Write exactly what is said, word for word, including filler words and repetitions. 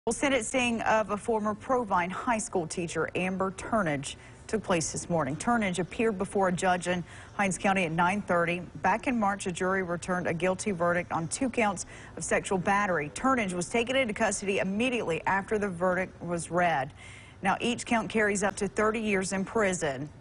Well, sentencing of a former Provine high school teacher, Amber Turnage, took place this morning. Turnage appeared before a judge in Hinds County at nine thirty. Back in March, a jury returned a guilty verdict on two counts of sexual battery. Turnage was taken into custody immediately after the verdict was read. Now, each count carries up to thirty years in prison.